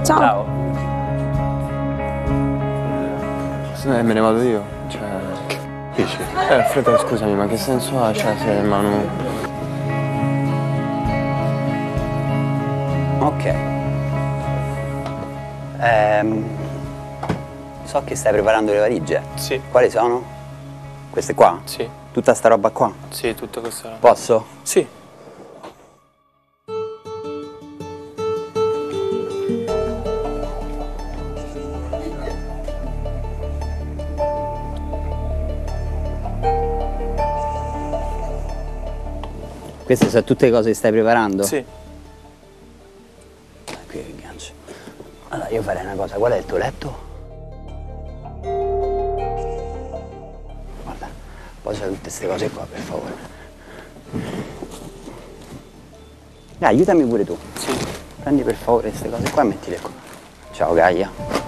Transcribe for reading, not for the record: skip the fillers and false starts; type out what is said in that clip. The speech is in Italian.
Ciao. Ciao. Me ne vado io, cioè... Dici? Frate, scusami, ma che senso ha, cioè, se Manu... Ok. So che stai preparando le valigie. Sì. Quali sono? Queste qua? Sì. Tutta sta roba qua? Sì, tutto questo. Posso? Sì. Queste sono tutte le cose che stai preparando? Sì. Qui che gancio. Allora io farei una cosa, qual è il tuo letto? Guarda, posa tutte queste cose qua per favore. Dai, aiutami pure tu. Sì. Prendi per favore queste cose qua e mettile qua. Ciao Gaia.